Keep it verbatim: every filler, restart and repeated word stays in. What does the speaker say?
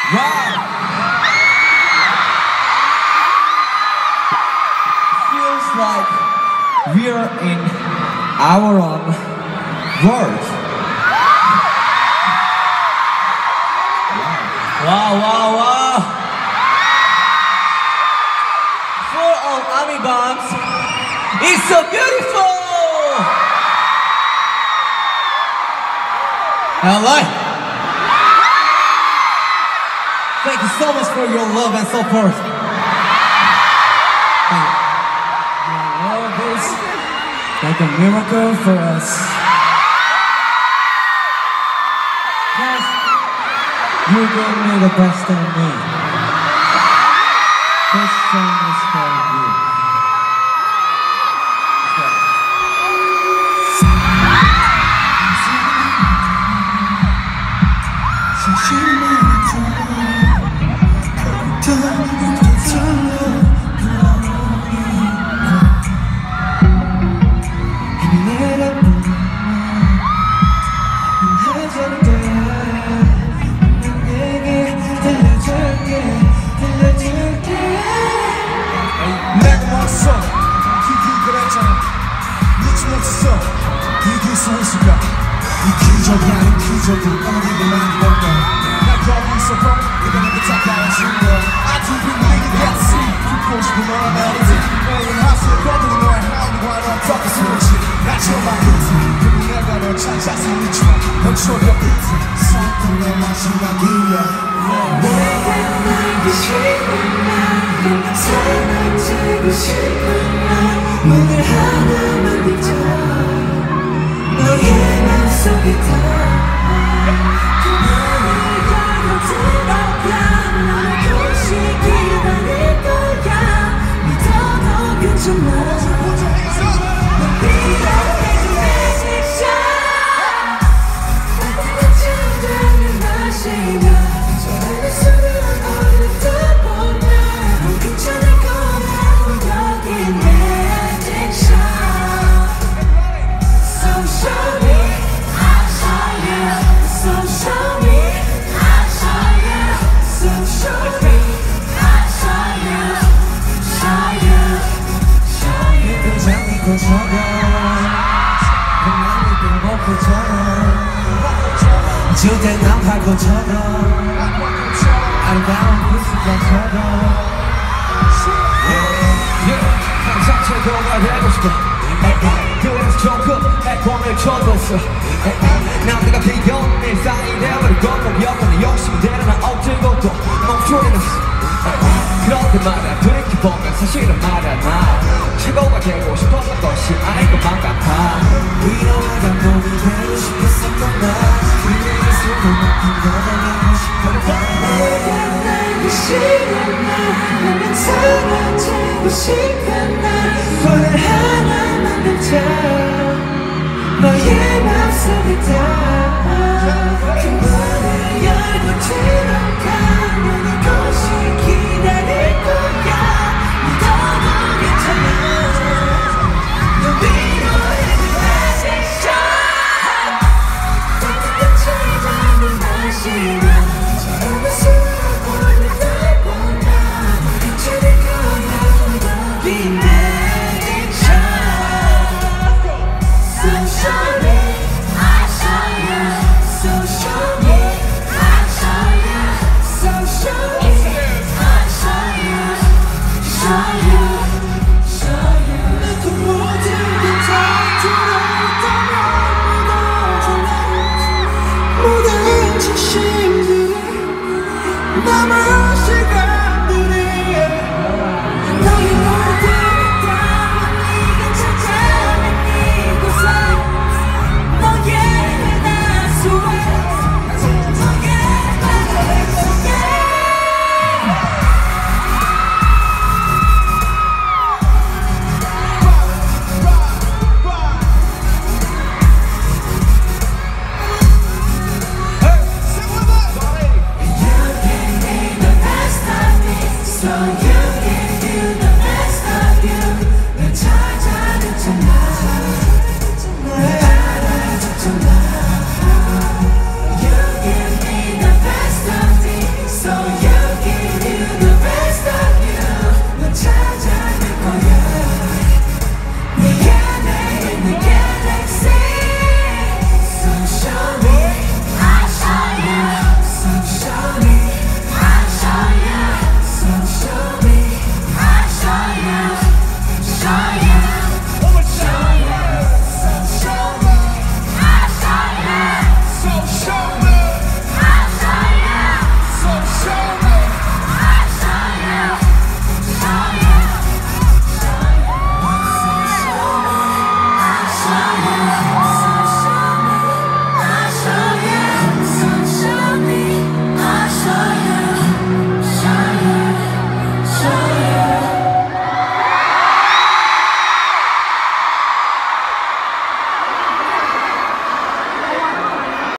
Wow! Feels like we're in our own world. Wow, wow, wow! For all army bombs, it's so beautiful! L A! Thank you so much for your love and support. Your love is like a miracle for us. Yes, you gave me the best of me. This song is for you. 기적이 아닌 기적은 어디를 만들었나 날 거기서 봐 네가 내게 다가와준 거야 I do believe that see 듣고 싶은 너의 멜로디 매일 하수거든 너의 하울과 넌 덮어 숨지 나 처음 알겠지 그리고 내가 널 찾아서 미치마 넌 초려 있지 사건의 마지막이야 내가 날기 싫구나 사라지고 싶구나 문을 하나만 닫자 너의 맘속에 다 그녀를 열고 들어가 너를 굳이 기다릴 거야 믿어도 괜찮아 넌 필요해진 매직샷 따뜻한 잔을 마시며 저의 술을 어렵다 보면 괜찮을 거라고 여긴 매직샷 So show me, I'll show you. So show me, I'll show you. So show me, I'll show you. Show you, show you. 굉장히 고쳐가 그만이 빈목구처럼 주대 난 발고처럼 아름다운 구슬처럼 항상 최고가 되고 싶어 그래서 조금 애권을 쳐뒀어 난 내가 비겨운 일상이 되어버리고 여건의 욕심이 되는 난 억지고 또 멈추리는 그럴 때마다 돌이켜보면 사실은 말야 나 최고가 되고 싶었던 것이 아닌 것만 같아 위로와 감동이 되고 싶었었던 나 그녀의 수고만큼 더 달리고 싶었던 내가 날기 싫은 날 나는 사라지고 싶은 날 손을 하나만 닫자 너의 맘속에 다